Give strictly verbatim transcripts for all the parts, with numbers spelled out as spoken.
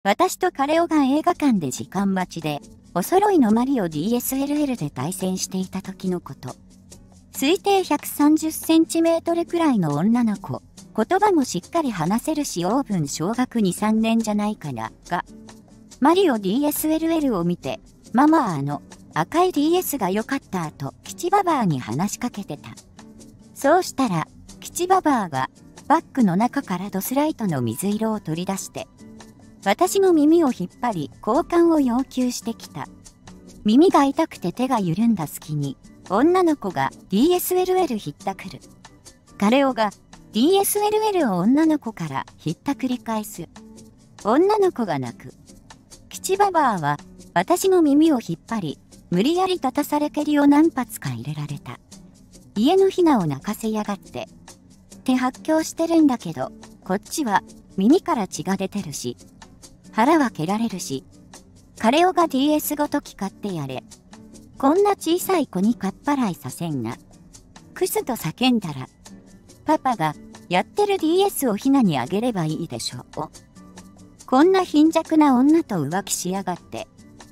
私とカレオが映画館で時間待ちで、お揃いのマリオ ディーエスエルエル で対戦していた時のこと。推定ひゃくさんじゅっセンチメートルくらいの女の子。言葉もしっかり話せるし、オーブン小学に、さんねんじゃないかな、が、マリオ ディーエスエルエル を見て、ママあの、赤い ディーエス が良かったと、吉ババアに話しかけてた。そうしたら、吉ババアが、バッグの中からドスライトの水色を取り出して、私の耳を引っ張り、交換を要求してきた。耳が痛くて手が緩んだ隙に、女の子が ディーエスエルエル ひったくる。カレオが ディーエスエルエル を女の子からひったくり返す。女の子が泣く。吉ババアは私の耳を引っ張り、無理やり立たされ蹴りを何発か入れられた。家のひなを泣かせやがって。って発狂してるんだけど、こっちは耳から血が出てるし、腹は蹴られるし、カレオが ディーエス ごと使ってやれ。こんな小さい子にかっぱらいさせんな。クスと叫んだら、パパがやってる ディーエス をひなにあげればいいでしょう。こんな貧弱な女と浮気しやがって。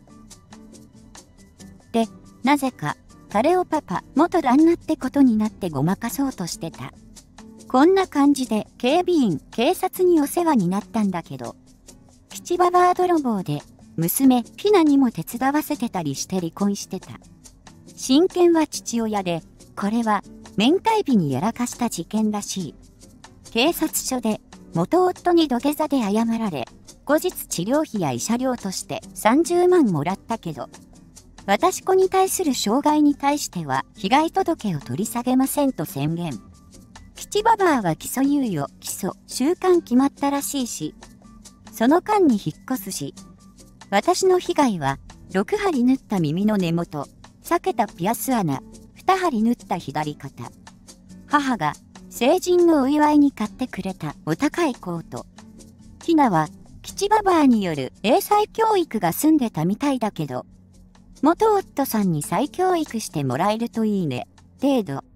で、なぜか、カレオパパ、元旦那ってことになってごまかそうとしてた。こんな感じで警備員、警察にお世話になったんだけど、吉ババア泥棒で、娘、ひなにも手伝わせてたりして離婚してた。親権は父親で、これは面会日にやらかした事件らしい。警察署で元夫に土下座で謝られ、後日治療費や慰謝料としてさんじゅうまんもらったけど、私子に対する傷害に対しては被害届を取り下げませんと宣言。吉ババアは起訴猶予、起訴、収監決まったらしいし、その間に引っ越すし、私の被害は、ろくはり縫った耳の根元、裂けたピアス穴、にはり縫った左肩。母が、成人のお祝いに買ってくれたお高いコート。ひなは、吉ババアによる英才教育が済んでたみたいだけど、元夫さんに再教育してもらえるといいね、程度。